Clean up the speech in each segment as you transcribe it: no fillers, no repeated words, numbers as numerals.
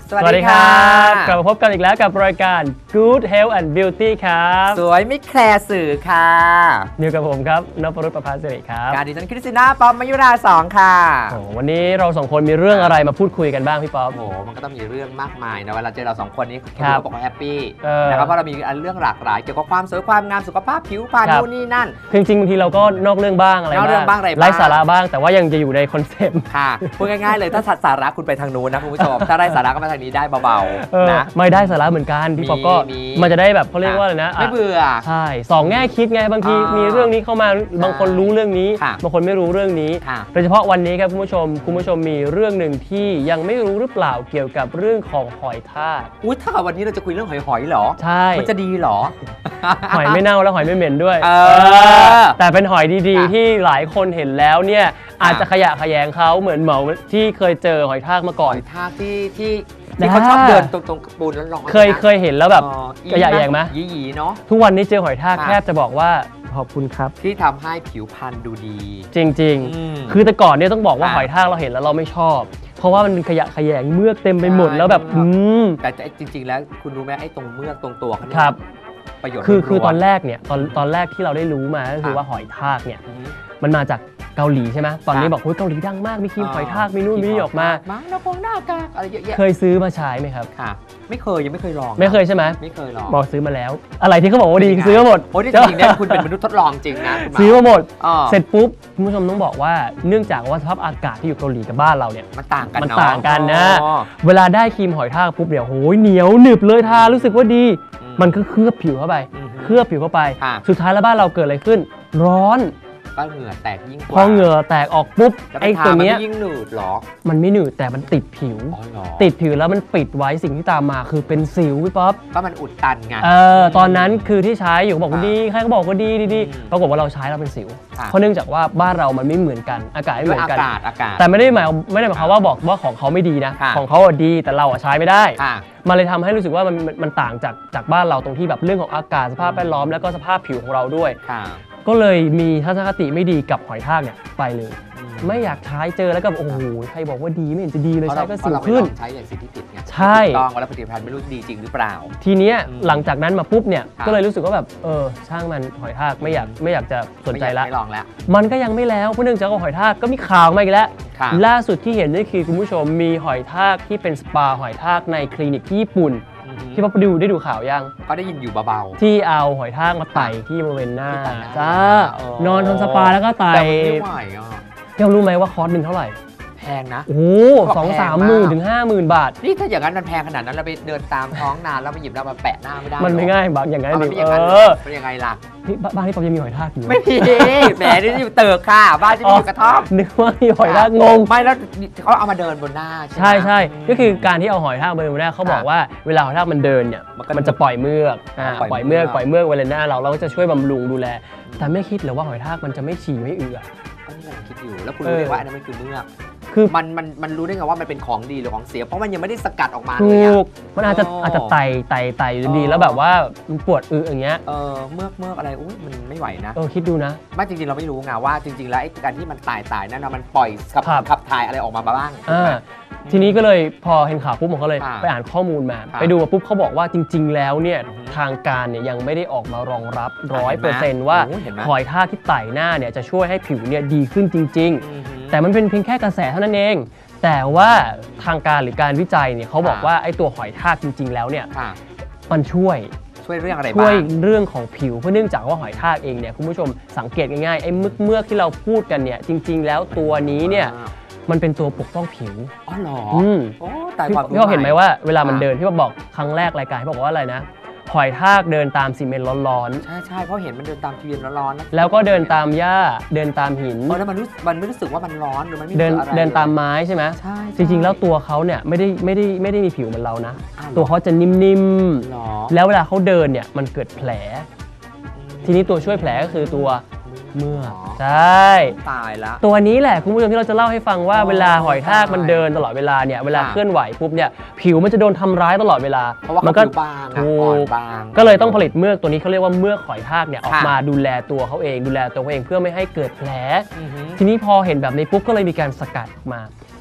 สวัสดีครับกลับมาพบกันอีกแล้วกับรายการ Good Health and Beauty ครับสวยไม่แคร์สื่อค่ะอยู่กับผมครับนพรุต ประภาสิริครับการดิฉันคริสติน่าป๊อปมายุรา2ค่ะวันนี้เรา2คนมีเรื่องอะไรมาพูดคุยกันบ้างพี่ป๊อปโอ้มันก็ต้องมีเรื่องมากมายนะเวลาเจอเรา2คนนี้คนเราบอกว่าแฮปปี้นะครับเพราะเรามีเรื่องหลากหลายเกี่ยวกับความสวยความงามสุขภาพผิวพรรณนู่นนี่นั่นจริงๆบางทีเราก็นอกเรื่องบ้างอะไรบ้างไร้สาระบ้างแต่ว่ายังจะอยู่ในคอนเซ็ปต์ค่ะพูดง่ายๆเลยถ้าสาระคุณไปทางนู้นนะคุณผู้ชมถ้าได้สาระก็มาทางนี้ได้เบาๆนะไม่ได้สาระเหมือนกันพี่ป๊อปก็มันจะได้แบบเขาเรียกว่าอะไรนะไม่เบื่อใช่2แง่คิดไงบางทีมีเรื่องนี้เข้ามาบางคนรู้เรื่องนี้บางคนไม่รู้เรื่องนี้โดยเฉพาะวันนี้ครับคุณผู้ชมมีเรื่องหนึ่งที่ยังไม่รู้หรือเปล่าเกี่ยวกับเรื่องของหอยทากถ้าวันนี้เราจะคุยเรื่องหอยเหรอใช่มันจะดีเหรอหอยไม่เน่าแล้วหอยไม่เหม็นด้วยแต่เป็นหอยดีๆที่หลายคนเห็นแล้วเนี่ยอาจจะขยะแขยงเขาเหมือนเหมาที่เคยเจอหอยทากมาก่อนหอยทากที่เขาชอบเดินตรงปูนแล้วร้อนเคยเห็นแล้วแบบขยะแขยงไหมยีเนาะทุกวันนี้เจอหอยทากแทบจะบอกว่าขอบคุณครับที่ทำให้ผิวพรรณดูดีจริงๆคือแต่ก่อนเนี่ยต้องบอกว่าหอยทากเราเห็นแล้วเราไม่ชอบเพราะว่ามันขยะแขยงเมือกเต็มไปหมดแล้วแบบแต่จริงๆแล้วคุณรู้ไหมไอ้ตรงเมือกตรงตัวเขาเนี่ยประโยชน์คือตอนแรกเนี่ยตอนแรกที่เราได้รู้มาก็คือว่าหอยทากเนี่ยมันมาจากเกาหลีใช่ไหมตอนนี้บอกเกาหลีดังมากมีครีมหอยทากมีนู่นมีนี่ออกมาแล้วคงหน้ากากอะไรเยอะแยะเคยซื้อมาใช้ไหมครับค่ะไม่เคยยังไม่เคยลองไม่เคยใช่ไหมไม่เคยลองบอกซื้อมาแล้วอะไรที่เขาบอกว่าดีซื้อมาหมดโอ้จริงๆเนี่ยคุณเป็นมนุษย์ทดลองจริงนะซื้อมาหมดเสร็จปุ๊บคุณผู้ชมต้องบอกว่าเนื่องจากว่าสภาพอากาศที่อยู่เกาหลีกับบ้านเราเนี่ยมันต่างกันนะเวลาได้ครีมหอยทากปุ๊บเดี๋ยวโหยเหนียวหนึบเลยทารู้สึกว่าดีมันก็เคลือบผิวเข้าไปสุดท้ายแล้วบ้านเราเกิดอะไรขึ้นร้อนก็เหงื่อแตกยิ่งกว่าพอเหงื่อแตกออกปุ๊บไอ้ตัวเนี้ยยิ่งหนืดหรอมันไม่หนืดแต่มันติดผิวติดผิวแล้วมันปิดไว้สิ่งที่ตามมาคือเป็นสิวพี่ป๊อปก็มันอุดตันไงตอนนั้นคือที่ใช้อยู่บอกว่าดีใครก็บอกว่าดีปรากฏว่าเราใช้แล้วเป็นสิวเพราะเนื่องจากว่าบ้านเรามันไม่เหมือนกันอากาศไม่เหมือนกันแต่ไม่ได้หมายความว่าบอกว่าของเขาไม่ดีนะของเขาดีแต่เราใช้ไม่ได้มันเลยทำให้รู้สึกว่ามันต่างจากบ้านเราตรงที่แบบเรื่องของอากาศสภาพแวดล้อมแล้วก็สภาพผิวของเราด้วยก็เลยมีทัศนคติไม่ดีกับหอยทากเนี่ยไปเลยไม่อยากใช้เจอแล้วก็โอ้โหใครบอกว่าดีไม่เห็นจะดีเลยใช้ก็สิวขึ้นใช้อย่างสิ่งที่ติดไงใช่ต้องแล้วผลิตภัณฑ์ไม่รู้ดีจริงหรือเปล่าทีเนี้ยหลังจากนั้นมาปุ๊บเนี่ยก็เลยรู้สึกว่าแบบช่างมันหอยทากไม่อยากจะสนใจละไม่ลองแล้วมันก็ยังไม่แล้วเพราะเนื่องจากว่าหอยทากก็มีข่าวมาอีกแล้วล่าสุดที่เห็นนี่คือคุณผู้ชมมีหอยทากที่เป็นสปาหอยทากในคลินิกที่ญี่ปุ่นที่พ่อได้ดูข่าวยังก็ได้ยินอยู่เบาๆที่เอาหอยทากมาไต่ที่บริเวณหน้าจ้านอนทำสปาแล้วก็ไต่ยังรู้ไหมว่าคอร์สหนึ่งเท่าไหร่แพงนะโอ้2-3 หมื่นถึง 50,000 บาทนี่ถ้าอย่างนั้นมันแพงขนาดนั้นเราไปเดินตามท้องนานแล้วมาหยิบแล้วมาแปะหน้าไม่ได้มันไม่ง่ายบางอย่างนั้นเป็นยังไงล่ะบ้านที่ป๊อปยังมีหอยทากอยู่ไม่มีแหมนี่อยู่เติร์กค่ะบ้านที่อยู่กระท่อมนึกว่ามีหอยทากงงไม่แล้วเขาเอามาเดินบนหน้าใช่ก็คือการที่เอาหอยทากมาเดินบนหน้าเขาบอกว่าเวลาหอยทากมันเดินเนี่ยมันจะปล่อยเมือกปล่อยเมือกบนหน้าเราก็จะช่วยบำรุงดูแลแต่ไม่คิดเลยว่าหอยทากมันจะไม่ฉี่ไม่เอือก็นี่เราคิดอยู่แล้วคุณรู้ได้ว่าอันนั้นมันคือเมือกคือมันรู้ได้ไงว่ามันเป็นของดีหรือของเสียเพราะมันยังไม่ได้สกัดออกมาเลยมันอาจจะไต่ดีแล้วแบบว่ามันปวดอย่างเงี้ยเมือกอะไรอุ้ยมันไม่ไหวนะคิดดูนะไม่จริงๆเราไม่รู้ไงว่าจริงๆแล้วไอ้การที่มันตายนั่นนะมันปล่อยขับถ่ายอะไรออกมาบ้างทีนี้ก็เลยพอเห็นข่าวปุ๊บผมก็เลยไปอ่านข้อมูลมาไปดูปุ๊บเขาบอกว่าจริงๆแล้วเนี่ยทางการเนี่ยยังไม่ได้ออกมารองรับ 100% ว่าหอยทากที่ไต่หน้าเนี่ยจะช่วยให้ผิวเนี่ยดีขึ้นจริงๆแต่มันเป็นเพียงแค่กระแสเท่านั้นเองแต่ว่าทางการหรือการวิจัยเนี่ยเขาบอกว่าไอ้ตัวหอยทากจริงๆแล้วเนี่ยมันช่วยเรื่องอะไรบ้างช่วยเรื่องของผิวเพราะเนื่องจากว่าหอยทากเองเนี่ยคุณผู้ชมสังเกตง่ายๆไอ้เมือกที่เราพูดกันเนี่ยจริงๆแล้วตัวนี้เนี่ยมันเป็นตัวปกป้องผิวอ๋อเหรอพี่เขาเห็นไหมว่าเวลามันเดินที่บอกครั้งแรกรายการที่บอกว่าอะไรนะหอยทากเดินตามซีเมนต์ร้อนๆใช่เพราะเห็นมันเดินตามซีเมนต์ร้อนๆนะแล้วก็เดินตามหญ้าเดินตามหินแล้วมันไม่รู้สึกว่ามันร้อนหรือมันไม่เดินตามไม้ใช่ไหมใช่จริงๆแล้วตัวเขาเนี่ยไม่ได้มีผิวเหมือนเรานะตัวเขาจะนิ่มๆแล้วเวลาเขาเดินเนี่ยมันเกิดแผลทีนี้ตัวช่วยแผลก็คือตัวเมือกใช่ตายละตัวนี้แหละคุณผู้ชมที่เราจะเล่าให้ฟังว่าเวลาหอยทากมันเดินตลอดเวลาเนี่ยเวลาเคลื่อนไหวปุ๊บเนี่ยผิวมันจะโดนทำร้ายตลอดเวลาเพราะว่ามันก็บางอ่อนบางก็เลยต้องผลิตเมือกตัวนี้เขาเรียกว่าเมือกหอยทากเนี่ยออกมาดูแลตัวเขาเองดูแลตัวเขาเองเพื่อไม่ให้เกิดแผลทีนี้พอเห็นแบบนี้ปุ๊บก็เลยมีการสกัดออกมา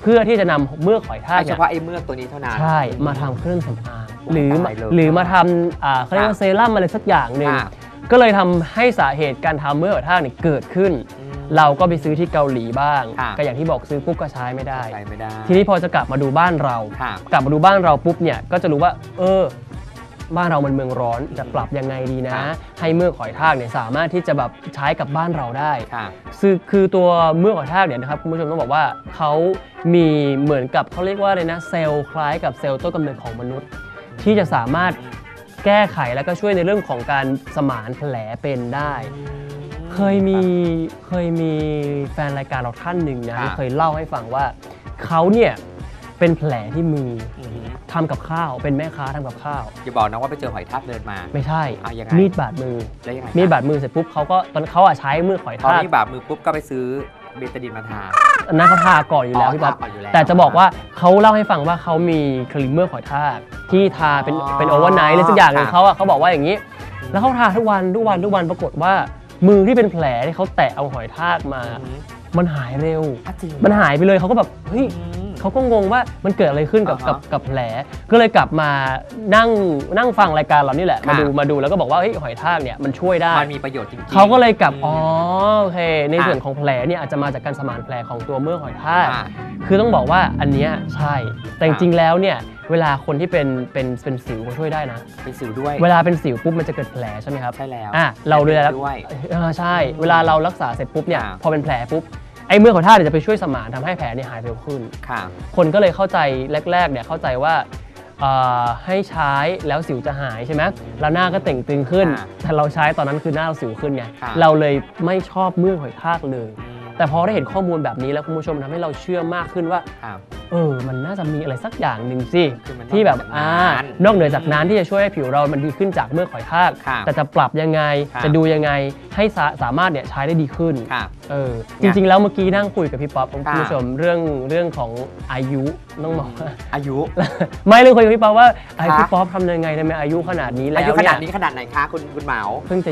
เพื่อที่จะนำเมือกหอยทากเฉพาะไอ้เมือกตัวนี้เท่านั้นใช่มาทำเครื่องสำอางหรือมาทำเขาเรียกว่าเซรั่มอะไรสักอย่างหนึ่งก็เลยทำให้สาเหตุการทำเมือกหอยทากเนี่ยเกิดขึ้นเราก็ไปซื้อที่เกาหลีบ้างก็อย่างที่บอกซื้อปุ๊บก็ใช้ไม่ได้ทีนี้พอจะกลับมาดูบ้านเราปุ๊บเนี่ยก็จะรู้ว่าบ้านเรามันเมืองร้อนจะปรับยังไงดีนะให้เมือกหอยทากเนี่ยสามารถที่จะแบบใช้กับบ้านเราได้คือตัวเมือกหอยทากเนี่ยนะครับคุณผู้ชมต้องบอกว่าเขามีเหมือนกับเขาเรียกว่าอะไรนะเซลล์คล้ายกับเซลล์ต้นกำเนิดของมนุษย์ที่จะสามารถแก้ไขแล้วก็ช่วยในเรื่องของการสมานแผลเป็นได้เคยมีแฟนรายการเราท่านหนึ่งนะเคยเล่าให้ฟังว่าเขาเนี่ยเป็นแผลที่มือทำกับข้าวเป็นแม่ค้าทำกับข้าวอย่าบอกนะว่าไปเจอหอยทากเดินมาไม่ใช่มีดบาดมือมีดบาดมือเสร็จปุ๊บเขาก็ตอนเขาใช้มือหอยทากตอนนี้บาดมือปุ๊บก็ไปซื้อเบตาดินมาทานั่นเขาทาก่อนอยู่แล้วพี่ป๊อปแต่จะบอกว่าเขาเล่าให้ฟังว่าเขามีครีมเมือกหอยทากที่ทาเป็นโอเวอร์ไนท์อะไรสักอย่างหนึ่งเขาบอกว่าอย่างนี้แล้วเขาทาทุกวันปรากฏว่ามือที่เป็นแผลที่เขาแตะเอาหอยทากมามันหายเร็วมันหายไปเลยเขาก็แบบเฮ้ยเขาก็งงว่ามันเกิดอะไรขึ้นกับแผลก็เลยกลับมานั่งฟังรายการเรานี่แหละมาดูแล้วก็บอกว่าหอยทากเนี่ยมันช่วยได้มันมีประโยชน์จริงๆเขาก็เลยกลับโอเคในส่วนของแผลเนี่ยอาจจะมาจากการสมานแผลของตัวเมือกหอยทากคือต้องบอกว่าอันเนี้ยใช่แต่จริงๆแล้วเนี่ยเวลาคนที่เป็นสิวก็ช่วยได้นะเป็นสิวด้วยเวลาเป็นสิวปุ๊บมันจะเกิดแผลใช่ไหมครับใช่แล้วเราดูแลด้วยใช่เวลาเรารักษาเสร็จปุ๊บเนี่ยพอเป็นแผลปุ๊บไอ้เมือกหอยทากจะไปช่วยสมานทำให้แผลเนี่ยหายเร็วขึ้นคนก็เลยเข้าใจแรกๆเนี่ยเข้าใจว่าให้ใช้แล้วสิวจะหายใช่ไหมแล้วหน้าก็เต่งตึงขึ้นแต่เราใช้ตอนนั้นคือหน้าเราสิวขึ้นไงเราเลยไม่ชอบเมือกหอยทากเลยแต่พอได้เห็นข้อมูลแบบนี้แล้วคุณผู้ชมทำให้เราเชื่อมากขึ้นว่ามันน่าจะมีอะไรสักอย่างหนึ่งสิที่แบบนอกเหนือจากนั้นที่จะช่วยให้ผิวเรามันดีขึ้นจากเมือกหอยทากแต่จะปรับยังไงจะดูยังไงให้สามารถเนี่ยใช้ได้ดีขึ้นจริงๆแล้วเมื่อกี้นั่งคุยกับพี่ป๊อปคุณผู้ชมเรื่องของอายุต้องบอกว่าอายุไม่เรื่องคุยกับพี่ป๊อปว่าพี่ป๊อปทำยังไงทำไมอายุขนาดนี้แล้วอายุขนาดนี้ขนาดไหนคะคุณเหมาเพิ่งจะ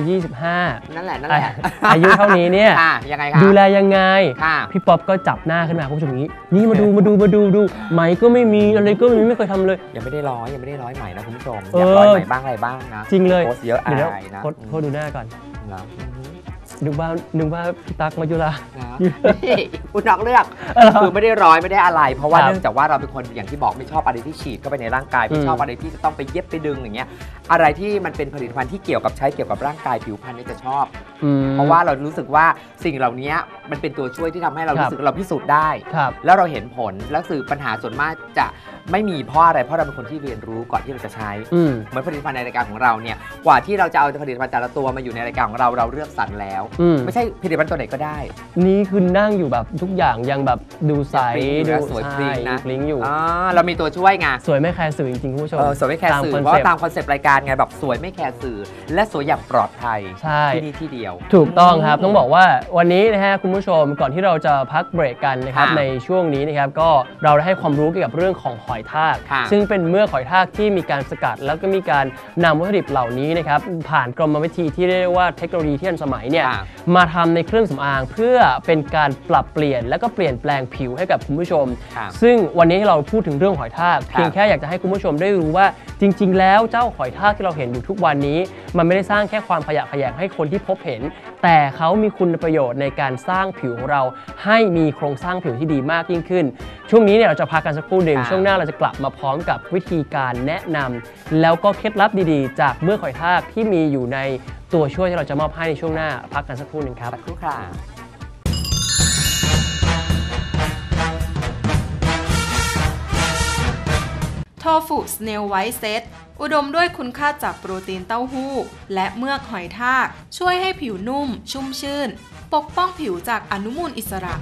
25 นั่นแหละอายุเท่านี้เนี่ยยังไงคะดูแลยังไงพี่ป๊อปก็จับหน้าขึ้นมาคุณผู้ชมอย่างนี้นี่มาดูไหมก็ไม่มีอะไรก็ไม่เคยทำเลยยังไม่ได้ร้อยใหม่นะคุณผู้ชมอยากร้อยใหม่บ้างอะไรบ้างนะจริงเลยโพสเยอะอะไรนะโพสดูหน้าก่อนนึกว่าพี่ตั๊กมายุราคุณน้องเลือกคือไม่ได้ร้อยไม่ได้อะไรเพราะว่าเนื่องจากว่าเราเป็นคนอย่างที่บอกไม่ชอบอะไรที่ฉีดเข้าไปในร่างกายไม่ชอบอะไรที่จะต้องไปเย็บไปดึงอย่างเงี้ยอะไรที่มันเป็นผลิตภัณฑ์ที่เกี่ยวกับร่างกายผิวพรรณนี่จะชอบเพราะว่าเรารู้สึกว่าสิ่งเหล่านี้มันเป็นตัวช่วยที่ทำให้เรารู้สึกเราพิสูจน์ได้แล้วเราเห็นผลแล้วสื่อปัญหาส่วนมากจะไม่มีเพราะอะไรเพราะเราเป็นคนที่เรียนรู้ก่อนที่เราจะใช้เหมือนผลิตภัณฑ์ในรายการของเราเนี่ยกว่าที่เราจะเอาผลิตภัณฑ์แต่ละตัวมาอยู่ในรายการของเราเลือกสรรแล้วไม่ใช่ผลิตภัณฑ์ตัวไหนก็ได้นี่คือนั่งอยู่แบบทุกอย่างยังแบบดูใสดูสวยพริ้งนะพริ้งอยู่เรามีตัวช่วยไงสวยไม่แคร์สื่อจริงๆคุณผู้ชมสวยไม่แคร์สื่อเพราะตามคอนเซปต์รายการไงแบบสวยไม่แคร์สื่อและสวยอย่างปลอดภัยที่นี่ที่เดียวถูกต้องครับต้องบอกว่าวันนี้นะฮะคุณผู้ชมก่อนที่เราจะพักเบรกกันนะครับในช่วงนี้นะครับก็เราได้ให้ความรู้เกี่ยวกับเรื่องของหอยทากซึ่งเป็นเมือกหอยทากที่มีการสกัดแล้วก็มีการนำวัตถุดิบเหล่านี้นะครับผ่านกรรมวิธีที่เรียกว่าเทคโนโลยีที่ทันสมัยเนี่ยมาทำในเครื่องสำอางเพื่อเป็นการปรับเปลี่ยนและก็เปลี่ยนแปลงผิวให้กับคุณผู้ชมซึ่งวันนี้ที่เราพูดถึงเรื่องหอยทากเพียงแค่อยากจะให้คุณผู้ชมได้รู้ว่าจริงๆแล้วเจ้าหอยทากที่เราเห็นอยู่ทุกวันนี้มันไม่ได้สร้างแค่ความขยะแขยงให้คนที่พบเห็นแต่เขามีคุณประโยชน์ในการสร้างผิวของเราให้มีโครงสร้างผิวที่ดีมากยิ่งขึ้นช่วงนี้เนี่ยเราจะพักกันสักครู่หนึ่งช่วงหน้าเราจะกลับมาพร้อมกับวิธีการแนะนำแล้วก็เคล็ดลับดีๆจากเมือกหอยทากที่มีอยู่ในตัวช่วยที่เราจะมอบให้ในช่วงหน้าพักกันสักครู่หนึ่งครับสักครู่ค่ะโทฟูสเนลไวท์เซตอุดมด้วยคุณค่าจากโปรตีนเต้าหู้และเมือกหอยทากช่วยให้ผิวนุ่มชุ่มชื่นปกป้องผิวจากอนุมูลอิสระ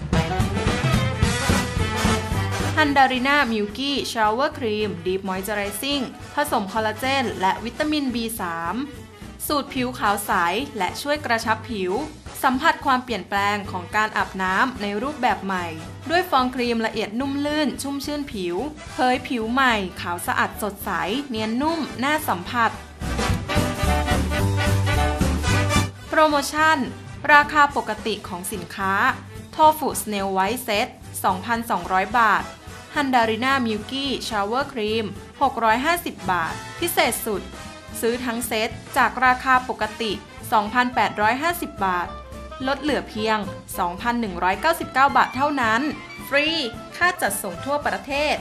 ฮันดาริน่ามิลกี้ชาวเวอร์ครีมดีฟมอยเจอไรซิ่งผสมคอลลาเจนและวิตามิน B3 สูตรผิวขาวใสและช่วยกระชับผิวสัมผัสความเปลี่ยนแปลงของการอาบน้ำในรูปแบบใหม่ด้วยฟองครีมละเอียดนุ่มลื่นชุ่มชื่นผิวเผยผิวใหม่ขาวสะอาดสดใสเนียนนุ่มน่าสัมผัสโปรโมชั่นราคาปกติของสินค้าโทฟูสเนลไวท์เซต 2,200 บาทฮันดาริน่ามิลกี้ชาวเวอร์ครีม650 บาทพิเศษสุดซื้อทั้งเซตจากราคาปกติ 2,850 บาทลดเหลือเพียง 2,199 บาทเท่านั้นฟรีค่าจัดส่งทั่วประเทศ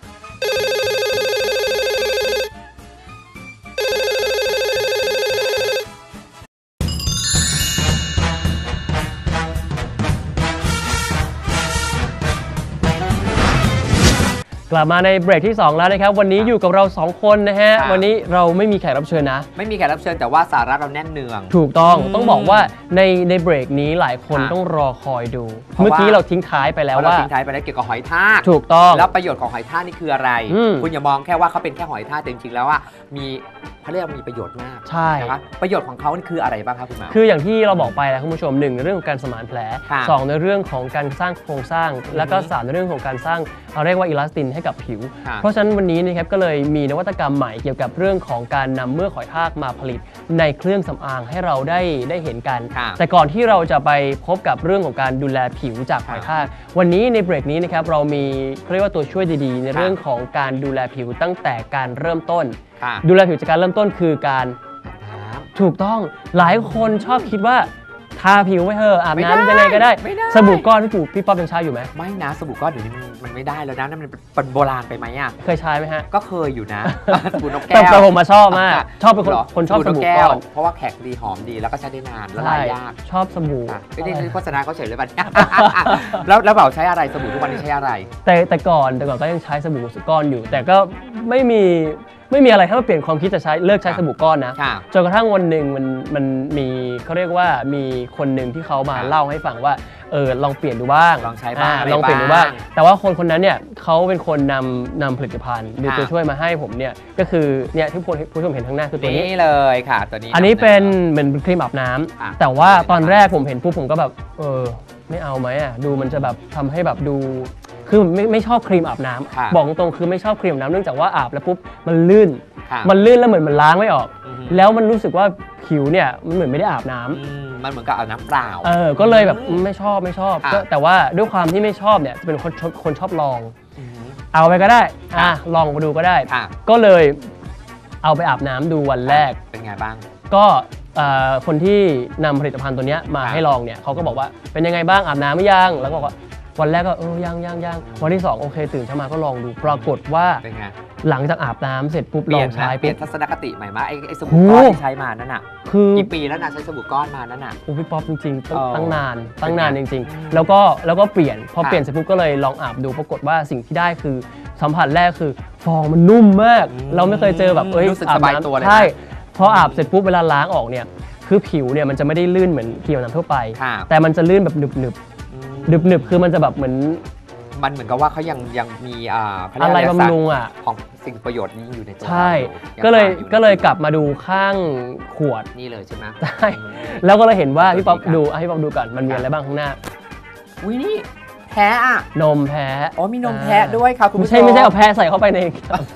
กลับมาในเบรกที่ 2 แล้วนะครับวันนี้อยู่กับเรา 2 คนนะฮะวันนี้เราไม่มีแขกรับเชิญนะไม่มีแขกรับเชิญแต่ว่าสาระเราแน่นเนืองถูกต้องบอกว่าในเบรกนี้หลายคนต้องรอคอยดูเมื่อกี้เราทิ้งท้ายไปแล้วว่าทิ้งท้ายไปแล้วเกี่ยวกับหอยทากถูกต้องแล้วประโยชน์ของหอยทากนี่คืออะไรคุณอย่ามองแค่ว่าเขาเป็นแค่หอยทากแต่จริงๆแล้วว่ามีเขาเรียกมีประโยชน์มากใช่ครับประโยชน์ของเขาคืออะไรบ้างครับคุณหมอคืออย่างที่เราบอกไปแล้วคุณผู้ชม1ในเรื่องของการสมานแผล2ในเรื่องของการสร้างโครงสร้างแล้วก็3ในเรื่องของการสร้างเราเรียกว่าอิลาสตินให้กับผิวเพราะฉะนั้นวันนี้นะครับก็เลยมีนวัตกรรมใหม่เกี่ยวกับเรื่องของการนำเมือกหอยทากมาผลิตในเครื่องสำอางให้เราได้เห็นกันแต่ก่อนที่เราจะไปพบกับเรื่องของการดูแลผิวจากหอยทากวันนี้ในเบรกนี้นะครับเรามีเรียกว่าตัวช่วยดีๆในเรื่องของการดูแลผิวตั้งแต่การเริ่มต้นดูแลผิวจากการเริ่มต้นคือการถูกต้องหลายคนชอบคิดว่าทาผิวไว้เถอะอาบน้ำยังไงก็ได้สบู่ก้อนพี่ป๊อปยังใช้อยู่ไหมไม่นะสบู่ก้อนเดี๋ยวนี้มันไม่ได้แล้วนะนั่นมันเป็นโบราณไปไหมอ่ะเคยใช้ไหมฮะก็เคยอยู่นะสบู่นกแก้วแต่ผมมาชอบมากชอบเป็นคนชอบสบู่ก้อนเพราะว่าแข็งดีหอมดีแล้วก็ใช้ได้นานละลายยากชอบสบู่ไม่ได้โฆษณาเขาเฉยเลยบัดแล้วเบาใช้อะไรสบู่ทุกวันนี้ใช้อะไรแต่ก่อนก็ยังใช้สบู่ก้อนอยู่แต่ก็ไม่มีอะไรให้มาเปลี่ยนความคิดจะเลิกใช้สบู่ก้อนนะจนกระทั่งวันหนึ่งมันมีเขาเรียกว่ามีคนหนึ่งที่เขามาเล่าให้ฟังว่าลองเปลี่ยนดูบ้างลองใช้บ้างลองเปลี่ยนดูบ้างแต่ว่าคนนั้นเนี่ยเขาเป็นคนนำผลิตภัณฑ์หรือตัวช่วยมาให้ผมเนี่ยก็คือเนี่ยที่ผู้ชมเห็นข้างหน้าคือตัวนี้เลยค่ะตัวนี้อันนี้เป็นเหมือนครีมอาบน้ำแต่ว่าตอนแรกผมเห็นปุ๊บผมก็แบบไม่เอาไหมอ่ะดูมันจะแบบทำให้แบบดูคือไม่ชอบครีมอาบน้ำบอกตรงคือไม่ชอบครีมอาบน้ำเนื่องจากว่าอาบแล้วปุ๊บมันลื่นแล้วเหมือนมันล้างไม่ออกแล้วมันรู้สึกว่าผิวเนี่ยมันเหมือนไม่ได้อาบน้ำมันเหมือนกับอาบน้ำเปล่าก็เลยแบบไม่ชอบแต่ว่าด้วยความที่ไม่ชอบเนี่ยจะเป็นคนชอบลองเอาไปก็ได้ลองมาดูก็ได้ก็เลยเอาไปอาบน้ำดูวันแรกเป็นไงบ้างก็คนที่นำผลิตภัณฑ์ตัวนี้มาให้ลองเนี่ยเขาก็บอกว่าเป็นยังไงบ้างอาบน้ำหรือยังแล้วก็บอกว่าวันแรกก็ยังวันที่2โอเคตื่นเช้ามาก็ลองดูปรากฏว่าหลังจากอาบน้ำเสร็จปุ๊บลองใช้เปลี่ยนทัศนคติใหม่มาไอ้สบู่ก้อนที่ใช้มานั่นน่ะกี่ปีแล้วนะใช้สบู่ก้อนมานั่นน่ะพี่ป๊อปจริงๆตั้งนานจริงๆแล้วก็เปลี่ยนพอเปลี่ยนเสร็จปุ๊บก็เลยลองอาบดูปรากฏว่าสิ่งที่ได้คือสัมผัสแรกคือฟองมันนุ่มมากเราไม่เคยเจอแบบรู้สึกสบายตัวเลยใช่พออาบเสร็จปุ๊บเวลาล้างออกเนี่ยคือผิวเนี่ยมันจะไม่ได้ลื่นเหมือนครีมอาบน้ำทั่วไปแต่มันจะลื่นแบบหนึบคือมันจะแบบเหมือนกับว่าเขายังมีอะไรบำรุงของสิ่งประโยชน์นี้อยู่ในตัวใช่ก็เลยกลับมาดูข้างขวดนี่เลยใช่ไหมใช่แล้วก็เลยเห็นว่าพี่ป๊อปดูก่อนมันมีอะไรบ้างข้างหน้าอุ้ยนี่แพ้นมแพ้มีนมแพ้ด้วยครับคุณผู้ชมไม่ใช่เอาแพ้ใส่เข้าไปใน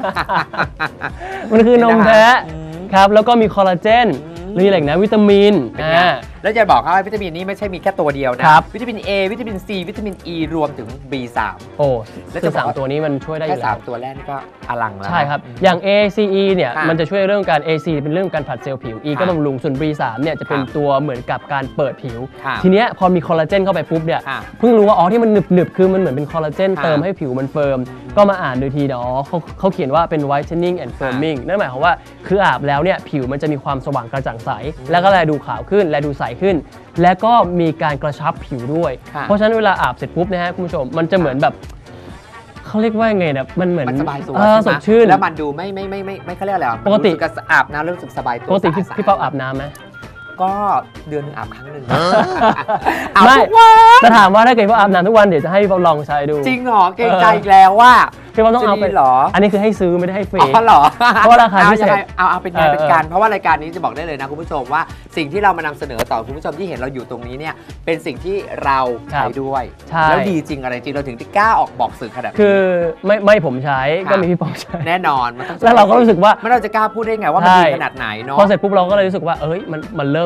มันคือนมแพ้ครับแล้วก็มีคอลลาเจนมีอะไรนะวิตามินแล้วจะบอกว่าวิตามินนี้ไม่ใช่มีแค่ตัวเดียวนะวิตามิน A วิตามิน C วิตามิน E รวมถึง B3 แล้วจะ3ตัวนี้มันช่วยได้อยู่แล้วแค่3ตัวแรกนี่ก็อลังแล้วใช่ครับอย่าง A C E เนี่ยมันจะช่วยเรื่องการ AC เป็นเรื่องการผลัดเซลล์ผิว E ก็บำรุงส่วน B3 เนี่ยจะเป็นตัวเหมือนกับการเปิดผิวทีเนี้ยพอมีคอลลาเจนเข้าไปปุ๊บเนี่ยเพิ่งรู้ว่าที่มันหนึบคือมันเหมือนเป็นคอลลาเจนเติมให้ผิวมันเฟิร์มก็มาอ่านดูทีเขาเขียนว่าเป็น whitening and firming นั่นหมายความว่าคืออาบแล้วเนี่ยผิวมันจะมีความสว่างกระจ่างใสแล้วก็แลดูขาวขึ้นแลดูใสขึ้นและก็มีการกระชับผิวด้วยเพราะฉะนั้นเวลาอาบเสร็จปุ๊บนะฮะคุณผู้ชมมันจะเหมือนแบบเขาเรียกว่าไงนะมันเหมือนสบายตัวสดชื่นแล้วมันดูไม่เขาเรียกอะไรปกติอาบน้ำรู้สึกสบายตัวปกติพี่ป๊อปอาบน้ำไหมก็เดือนนึงอาบครั้งหนึ่งไม่จะถามว่าถ้าเกิดว่าอาบน้ำทุกวันเดี๋ยวจะให้พี่ป๊อปลองใช้ดูจริงเหรอเกรงใจอีกแล้วว่าพี่ป๊อปต้องเอาไปหรออันนี้คือให้ซื้อไม่ได้ให้ฟรีหรอเพราะราคาพิเศษเอาเป็นงานเป็นการเพราะว่ารายการนี้จะบอกได้เลยนะคุณผู้ชมว่าสิ่งที่เรามานำเสนอต่อคุณผู้ชมที่เห็นเราอยู่ตรงนี้เนี่ยเป็นสิ่งที่เราใช้ด้วยแล้วดีจริงอะไรจริงเราถึงที่กล้าออกบอกสื่อขนาดนี้คือไม่ผมใช้ก็มีพี่ป๊อปใช้แน่นอนมันต้องแล้วเราก็รู้สึกว่าเราจะกล้าพูดได้ไงว่ามันดีขนาดไหนเนาะพอเสร็จปุ๊บเราก็เลยรู้สึกว่ามันเริ่ม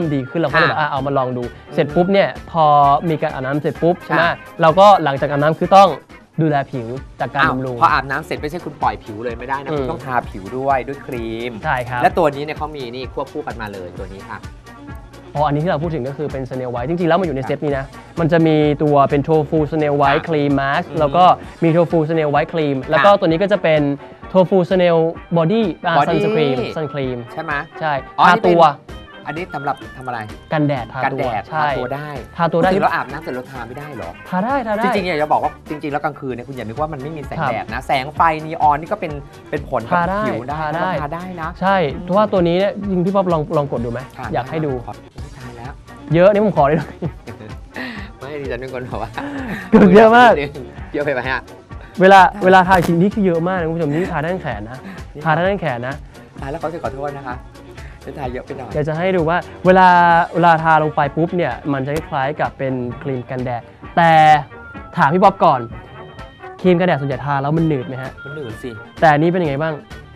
มดีขึ้นเราก็เลยแบบเอามาลองดูเสร็จปุ๊บเนี่ยพอมีการอาบน้ำเสร็จปุ๊บใช่ไหมเราก็หลังจากอาบน้ำคือต้องดูแลผิวจากการบำรุงพออาบน้ำเสร็จไม่ใช่คุณปล่อยผิวเลยไม่ได้นะคุณต้องทาผิวด้วยครีมใช่ครับและตัวนี้เนี่ยเขามีนี่ควบคู่กันมาเลยตัวนี้ค่ะอันนี้ที่เราพูดถึงก็คือเป็น Snail White จริงๆแล้วมันอยู่ในเซตนี้นะมันจะมีตัวเป็น Tofu Snail White Cream Mask แล้วก็มี Tofu Snail White Cream แล้วก็ตัวนี้ก็จะเป็น Tofu Snail Body Sun Cream ใช่ไหมใช่ทาตัวอันนี้สำหรับทำอะไรกันแดดทาตัวได้ทาตัวได้ถึงเราอาบน้ำเสร็จเราทาไม่ได้หรอทาได้จริงๆอยากจะบอกว่าจริงๆแล้วกลางคืนเนี่ยคุณอย่านึกว่ามันไม่มีแสงแดดนะแสงไฟนีออนนี่ก็เป็นผลกับผิวได้ทาได้นะใช่เพราะว่าตัวนี้เนี่ยจริงพี่ป๊อปลองกดดูไหมอยากให้ดูทาแล้วเยอะนี่ผมขอเลยไม่ดิฉันเป็นคนบอกว่าเยอะมากเยอะไปไหมฮะเวลาทาจริงนี่คือเยอะมากนะคุณผู้ชมนี่ทาด้านแขนนะทาด้านแขนนะทาแล้วเขาจะขอโทษนะคะทาเยอะไปหน่อยอยากจะให้ดูว่าเวลาทาลงไปปุ๊บเนี่ยมันจะคล้ายกับเป็นครีมกันแดดแต่ถามพี่ป๊อปก่อนครีมกันแดดส่วนใหญ่ทาแล้วมันหนืดไหมฮะมันหนืดสิแต่อันนี้เป็นยังไงบ้าง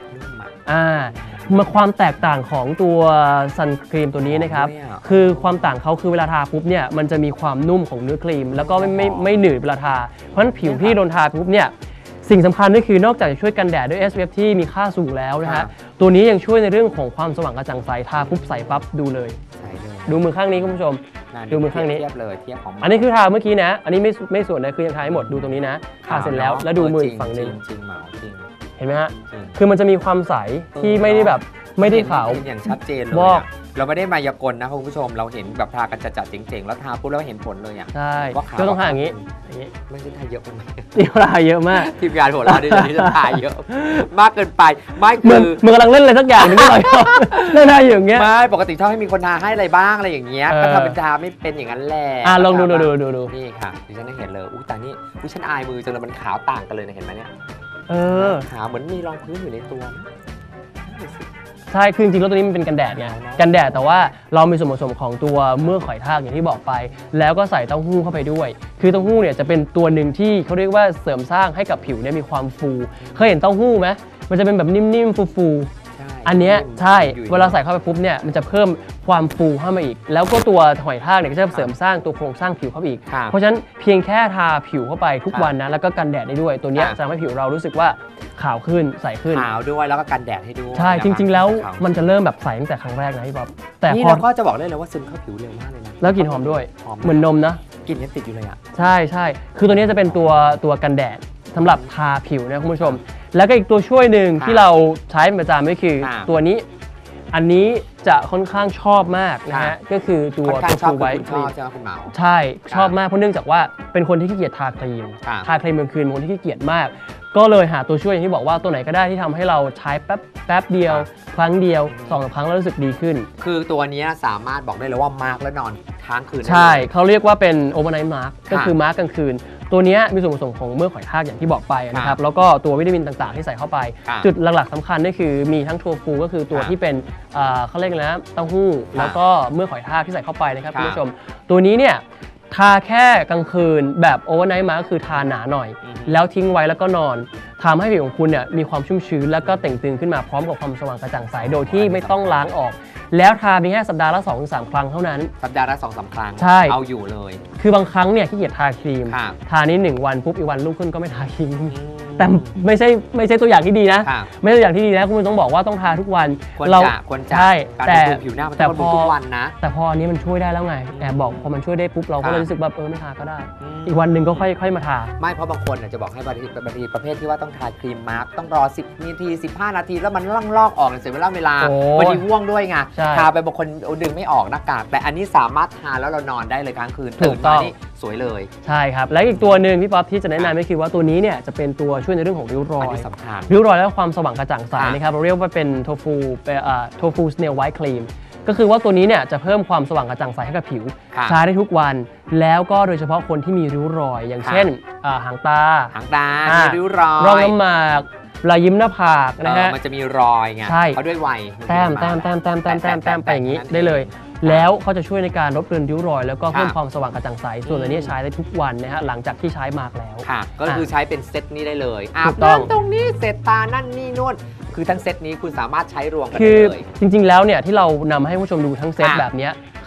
มาความแตกต่างของตัวซันครีมตัวนี้นะครับคือความต่างเขาคือเวลาทาปุ๊บเนี่ยมันจะมีความนุ่มของเนื้อครีมแล้วก็ไม่หนืดเวลาทาเพราะฉะนั้นผิวที่โดนทาปุ๊บเนี่ยสิ่งสำคัญก็คือนอกจากจะช่วยกันแดดด้วย SPF ที่มีค่าสูงแล้วนะฮะตัวนี้ยังช่วยในเรื่องของความสว่างกระจ่างใสทาปุ๊บใสปั๊บดูเลยดูมือข้างนี้คุณผู้ชมดูมือข้างนี้เทียบเลยเทียบของอันนี้คือทาเมื่อกี้นะอันนี้ไม่ส่วนนะคือยังทาให้หมดดูตรงนี้นะทาเสร็จแล้วดูมือฝั่งนึงจริงเหมาจริงเห็นไหมฮะคือมันจะมีความใสที่ไม่ได้แบบไม่ได้ขาวอย่างชัดเจนเลยเราไม่ได้มายากลนะคุณผู้ชมเราเห็นแบบทากันจัดๆเจ๋งๆแล้วทาปุ๊บแล้วเห็นผลเลยอ่ะใช่ก็ต้องทาอย่างนี้ไม่ใช่ทาเยอะไปไหมทาเยอะมากทีมงานหัวเราะดิฉันจะทาเยอะมากเกินไปไม่คือมึงกำลังเล่นอะไรสักอย่างนึงไม่เลยเล่นทาอย่างเงี้ยไม่ปกติชอบให้มีคนทาให้อะไรบ้างอะไรอย่างเงี้ยก็ทำเป็นทาไม่เป็นอย่างนั้นแหละลองดูนี่ค่ะดิฉันได้เห็นเลยแต่นี่ฉันอายมือจนมันขาวต่างกันเลยนะเห็นไหมเนี่ยขาวเหมือนมีรองพื้นอยู่ในตัวใช่คือจริงๆแล้วตัวนี้มันเป็นกันแดดไงกันแดดแต่ว่าเรามีส่วนผสมของตัวเมือกหอยทากอย่างที่บอกไปแล้วก็ใส่เต้าหู้เข้าไปด้วยคือเต้าหู้เนี่ยจะเป็นตัวหนึ่งที่เขาเรียกว่าเสริมสร้างให้กับผิวเนี่ยมีความฟูเคยเห็นเต้าหู้ไหมมันจะเป็นแบบนิ่มๆฟูๆอันนี้ใช่เวลาใส่เข้าไปปุ๊บเนี่ยมันจะเพิ่มความฟูเข้ามาอีกแล้วก็ตัวหอยทากเนี่ยก็จะเสริมสร้างตัวโครงสร้างผิวเข้าไปอีกเพราะฉะนั้นเพียงแค่ทาผิวเข้าไปทุกวันนะแล้วก็กันแดดได้ด้วยตัวนี้จะทำให้ผิวเรารู้สึกว่าขาวขึ้นใสขึ้นขาวด้วยแล้วก็กันแดดให้ด้วยใช่จริงๆแล้วมันจะเริ่มแบบใสตั้งแต่ครั้งแรกนะพี่ป๊อปแต่พอก็จะบอกได้เลยว่าซึมเข้าผิวเร็วมากเลยนะแล้วกลิ่นหอมด้วยเหมือนนมนะกลิ่นยังติดอยู่เลยอ่ะใช่คือตัวนี้จะเป็นตัวกันแดดสำหรับทาผิวนะคุณผู้ชมแล้วก็อีกตัวช่วยหนึ่งที่เราใช้ประจำก็คือตัวนี้อันนี้จะค่อนข้างชอบมากนะฮะก็คือตัวฟูไวท์ครีมใช่ชอบมากเพราะเนื่องจากว่าเป็นคนที่ขี้เกียจทาครีมกลางคืนเป็นคนที่ขี้เกียจมากก็เลยหาตัวช่วยอย่างที่บอกว่าตัวไหนก็ได้ที่ทำให้เราใช้แป๊บเดียวครั้งเดียว2 ครั้งแล้วรู้สึกดีขึ้นคือตัวนี้สามารถบอกได้เลยว่ามาร์กแล้วนอนค้างคืนใช่เขาเรียกว่าเป็นโอเวอร์ไนท์มาร์กก็คือมาร์กกลางคืนตัวนี้มีส่วนผสมของเมือกหอยทากอย่างที่บอกไปนะครับแล้วก็ตัววิตามินต่างๆที่ใส่เข้าไปจุดหลักๆสำคัญก็คือมีทั้งโทฟูก็คือตัวที่เป็นเขาเรียกนะเต้าหู้แล้วก็เมือกหอยทากที่ใส่เข้าไปนะครับคุณผู้ชมตัวนี้เนี่ยทาแค่กลางคืนแบบโอเวอร์ไนท์มาร์กก็คือทาหนาหน่อยแล้วทิ้งไว้แล้วก็นอนทำให้ผิวของคุณเนี่ยมีความชุ่มชื้นแล้วก็เต่งตึงขึ้นมาพร้อมกับความสว่างกระจ่างใสโดยที่ไม่ต้องล้างออกแล้วทาเพียงแค่สัปดาห์ละ 2-3 ครั้งเท่านั้นสัปดาห์ละ 2-3 ครั้งใช่เอาอยู่เลยคือบางครั้งเนี่ยขี้เกียจทาครีมทานี้1 วันปุ๊บอีกวันรุ่งขึ้นก็ไม่ทาครีมแต่ไม่ใช่ตัวอย่างที่ดีนะไม่ใช่ตัวอย่างที่ดีนะคุณต้องบอกว่าต้องทาทุกวันควรจะใช่แต่ผิวหน้ามันต้องบำรุงทุกวันนะแต่พออันนี้มันช่วยได้แล้วไงแอบบอกพอมันช่วยได้ปุ๊บเราก็เลยรู้สึกแบบไม่ทาก็ได้อีกวันหนึ่งก็ค่อยมาทาไม่เพราะบางคนจะบอกให้บางทีประเภทที่ว่าต้องทาครีมมาร์กต้องรอ10 นาที 15 นาทีแล้วมันลอกออกเสียเวลาบางทีง่วงด้วยไงทาไปบางคนดึงไม่ออกหน้ากากแต่อันนี้สามารถทาแล้วเรานอนได้เลยกลางคืนตื่นมานี่สวยเลยใช่ครับและอีกตัวหนึ่งพี่ป๊อปที่จะแนะนำก็คือว่าตัวนี้เนี่ยจะเป็นตัวช่วยในเรื่องของริ้วรอยสำคัญริ้วรอยและความสว่างกระจ่างใสนะครับเราเรียกว่าเป็นโทฟูสเนลไวท์ครีมก็คือว่าตัวนี้เนี่ยจะเพิ่มความสว่างกระจ่างใสให้กับผิวใช้ได้ทุกวันแล้วก็โดยเฉพาะคนที่มีริ้วรอยอย่างเช่นหางตามีริ้วรอยร่องน้ำหมากรอยยิ้มหน้าผากนะฮะมันจะมีรอยไงเขาด้วยวัยแต้มไปอย่างนี้ได้เลยแล้วเขาจะช่วยในการลดเลือนริ้วรอยแล้วก็เพิ่มความสว่างกระจ่างใสส่วนอันนี้ใช้ได้ทุกวันนะฮะหลังจากที่ใช้มาร์กแล้วก็คือใช้เป็นเซตนี้ได้เลยอาบน้ำตรงนี้เสร็จตานั่นนี่นู่นคือทั้งเซตนี้คุณสามารถใช้รวมกันได้เลยจริงๆแล้วเนี่ยที่เรานำให้ผู้ชมดูทั้งเซตแบบนี้ค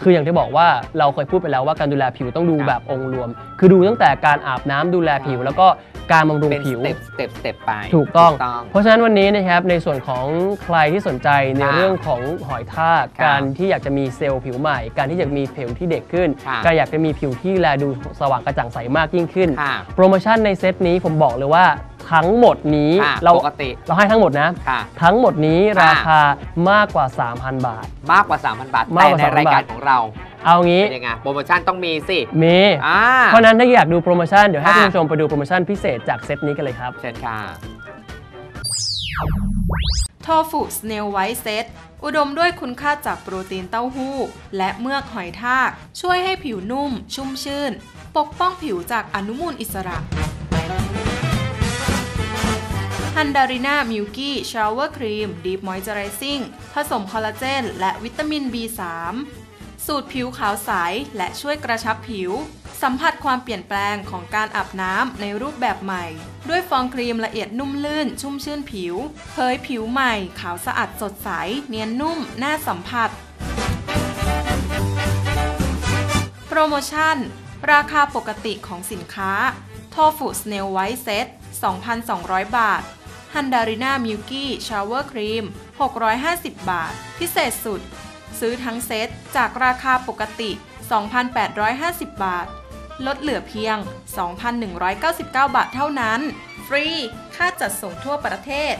คืออย่างที่บอกว่าเราเคยพูดไปแล้วว่าการดูแลผิวต้องดูแบบองค์รวมคือดูตั้งแต่การอาบน้ำดูแลผิวแล้วก็การบำรุงผิวสเต็ปไปถูกต้องเพราะฉะนั้นวันนี้นะครับในส่วนของใครที่สนใจในเรื่องของหอยทากการที่อยากจะมีเซลล์ผิวใหม่การที่อยากมีผิวที่เด็กขึ้นการอยากจะมีผิวที่แลดูสว่างกระจ่างใสมากยิ่งขึ้นโปรโมชั่นในเซตนี้ผมบอกเลยว่าทั้งหมดนี้เราให้ทั้งหมดนะทั้งหมดนี้ราคามากกว่า 3,000 บาทมากกว่า 3,000 บาทแต่ในรายการของเราเอางี้เป็นยังไงโปรโมชั่นต้องมีสิมีเพราะนั้นถ้าอยากดูโปรโมชั่นเดี๋ยวให้คุณผู้ชมไปดูโปรโมชั่นพิเศษจากเซตนี้กันเลยครับเชิญค่ะโทฟูสเนลไวท์เซตอุดมด้วยคุณค่าจากโปรตีนเต้าหู้และเมือกหอยทากช่วยให้ผิวนุ่มชุ่มชื่นปกป้องผิวจากอนุมูลอิสระฮันดาริน่ามิลกี้ชาวเวอร์ครีมดีฟมอยเจอไรซิ่งผสมคอลลาเจนและวิตามิน B3 สูตรผิวขาวใสและช่วยกระชับผิวสัมผัสความเปลี่ยนแปลงของการอาบน้ำในรูปแบบใหม่ด้วยฟองครีมละเอียดนุ่มลื่นชุ่มชื่นผิวเผยผิวใหม่ขาวสะอาดสดใสเนียนนุ่มน่าสัมผัสโปรโมชั่นราคาปกติของสินค้าโทฟูสเนลไวท์เซต 2,200 บาทฮันดาริน่ามิลกี้ชาวเวอร์ครีม650 บาทพิเศษสุดซื้อทั้งเซตจากราคาปกติ 2,850 บาทลดเหลือเพียง 2,199 บาทเท่านั้นฟรีค่าจัดส่งทั่วประเทศ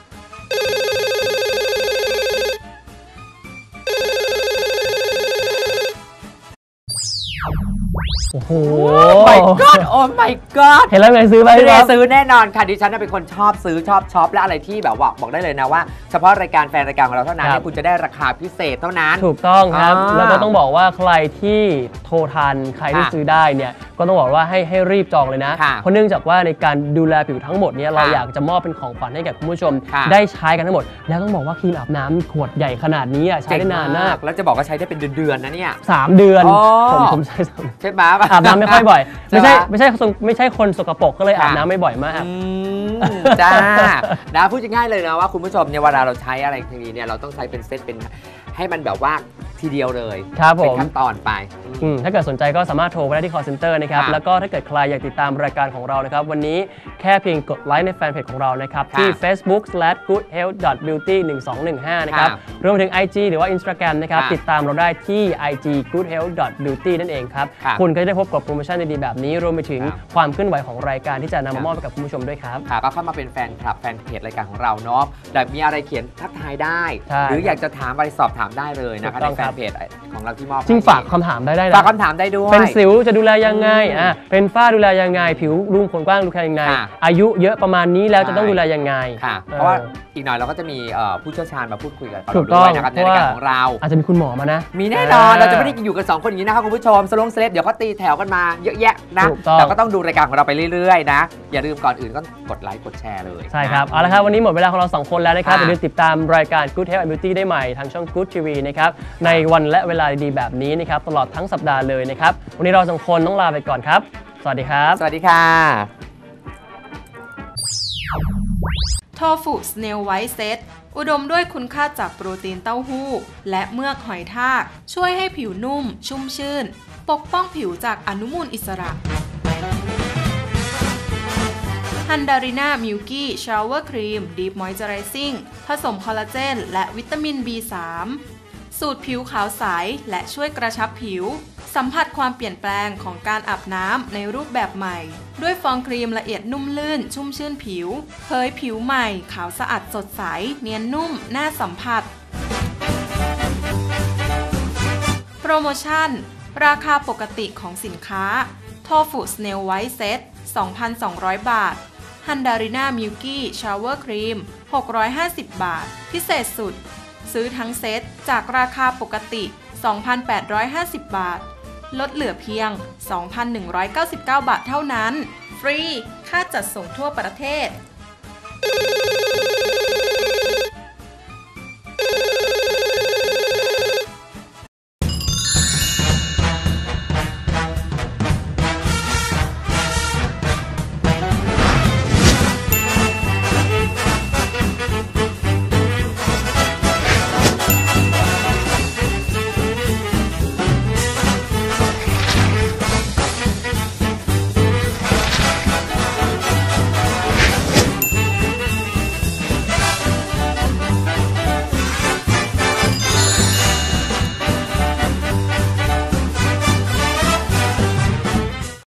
โอ้โห my god โอ้ my god เห็นแล้วไงซื้อไหมซื้อแน่นอนค่ะดิฉันเป็นคนชอบซื้อชอบช็อปและอะไรที่แบบว่าบอกได้เลยนะว่าเฉพาะรายการแฟนรายการของเราเท่านั้นคุณจะได้ราคาพิเศษเท่านั้นถูกต้องครับแล้วก็ต้องบอกว่าใครที่โทรทันใครที่ซื้อได้เนี่ยก็ต้องบอกว่าให้รีบจองเลยนะเพราะเนื่องจากว่าในการดูแลผิวทั้งหมดเนี่ยเราอยากจะมอบเป็นของขวัญให้แก่คุณผู้ชมได้ใช้กันทั้งหมดแล้วต้องบอกว่าครีมอาบน้ำขวดใหญ่ขนาดนี้ใช้ได้นานมากแล้วจะบอกว่าใช้ได้เป็นเดือนๆนะเนี่ย 3 เดือนผมใช้ใช่ไหมอาบน้ำไม่ค่อยบ่อยไม่ใช่คนสกปรกก็เลยอาบน้ำไม่บ่อยมากจ้านะพูดง่ายๆเลยนะว่าคุณผู้ชมเนี่ยเวลาเราใช้อะไรทีนี้เนี่ยเราต้องใช้เป็นเซตเป็นให้มันแบบว่าทีเดียวเลยเป็นขั้นตอนไปถ้าเกิดสนใจก็สามารถโทรไปได้ที่ call center นะครับแล้วก็ถ้าเกิดใครอยากติดตามรายการของเรานะครับวันนี้แค่เพียงกดไลค์ในแฟนเพจของเรานะครับที่ facebook/goodhealth.beauty1215 นะครับรวมถึง IG หรือว่า Instagram นะครับติดตามเราได้ที่ IG goodhealth.beauty นั่นเองครับคุณก็จะได้พบกับโปรโมชั่นดีๆแบบนี้รวมไปถึงความเคลื่อนไหวของรายการที่จะนำมามอบให้กับคุณผู้ชมด้วยครับก็เข้ามาเป็นแฟนคลับแฟนเพจรายการของเราเนาะแต่มีอะไรเขียนทักทายได้หรืออยากจะถามอะไรสอบถามได้เลยนะคะในแฟนเพจของเราที่มอบจริงฝากคำถามได้นะฝากคำถามได้ด้วยเป็นสิวจะดูแลยังไงเป็นฝ้าดูแลยังไงผิวรุ่มขนกว้างดูแลยังไงอายุเยอะประมาณนี้แล้วจะต้องดูแลยังไงเพราะว่าอีกหน่อยเราก็จะมีผู้เชี่ยวชาญมาพูดคุยกับเราด้วยนะครับในรายการของเราอาจจะมีคุณหมอมานะมีแน่นอนเราจะไม่ได้อยู่กัน2คนอย่างนี้นะครับคุณผู้ชมสลงเซเลบเดี๋ยวเขาตีแถวกันมาเยอะแยะนะแต่ก็ต้องดูรายการของเราไปเรื่อยๆนะอย่าลืมก่อนอื่นก็กดไลค์กดแชร์เลยใช่ครับเอาละครับวันนี้หมดเวลาของเรา2คนแล้วนะครับอย่าลืมติดตามรายการ Good Health and Beauty ได้ใหม่ทางช่อง Good TV นะครับในวันและเวลาดีๆแบบนี้นะครับตลอดทั้งสัปดาห์เลยนะครับวันนี้เรา2คนต้องลาไปก่อนครับสวัสดีครับสวัสดีค่ะโทฟูสเนลไวท์เซตอุดมด้วยคุณค่าจากโปรตีนเต้าหู้และเมือกหอยทากช่วยให้ผิวนุ่มชุ่มชื่นปกป้องผิวจากอนุมูลอิสระฮันดาริน่ามิลกี้ชาวเวอร์ครีมดีฟมอยเจอไรซิ่งผสมคอลลาเจนและวิตามิน B3 สูตรผิวขาวใสและช่วยกระชับผิวสัมผัสความเปลี่ยนแปลงของการอาบน้ำในรูปแบบใหม่ด้วยฟองครีมละเอียดนุ่มลื่นชุ่มชื่นผิวเผยผิวใหม่ขาวสะอาดสดใสเนียนนุ่มน่าสัมผัสโปรโมชั่นราคาปกติของสินค้าโทฟูสเนลไวท์เซต 2,200 บาทฮันดาริน่ามิลกี้ชาวเวอร์ครีม650 บาทพิเศษสุดซื้อทั้งเซตจากราคาปกติ 2,850 บาทลดเหลือเพียง 2,199 บาทเท่านั้นฟรีค่าจัดส่งทั่วประเทศ